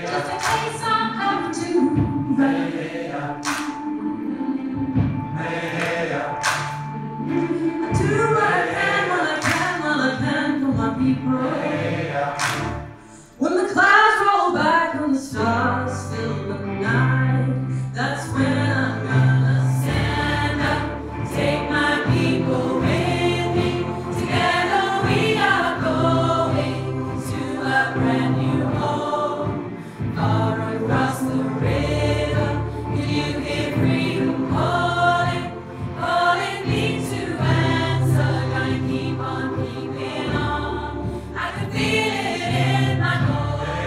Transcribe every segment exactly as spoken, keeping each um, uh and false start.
Just in case I have to run. I do what I can while I can while I can for my people. When the clouds roll back and the stars fill the night, that's when I'm gonna stand up, take my people with me. Together we are going to a brand new home, far across the river. Can you hear freedom calling, calling me to answer? Gonna keep on keeping on. I can feel it in my bones.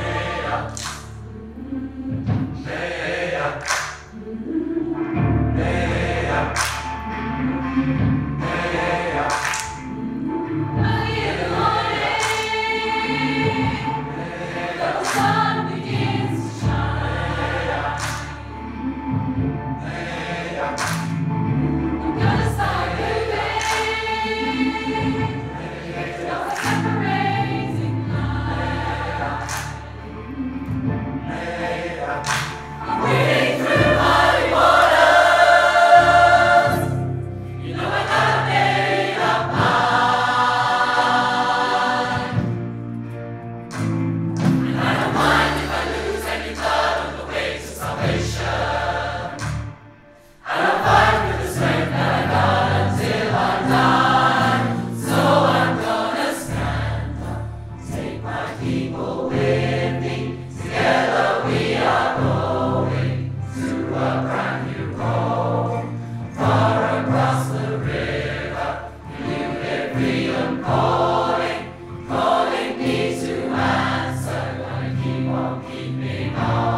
People with me, together we are going to a brand new home, far across the river. Can you hear freedom calling, calling me to answer? Gonna keep on keeping on.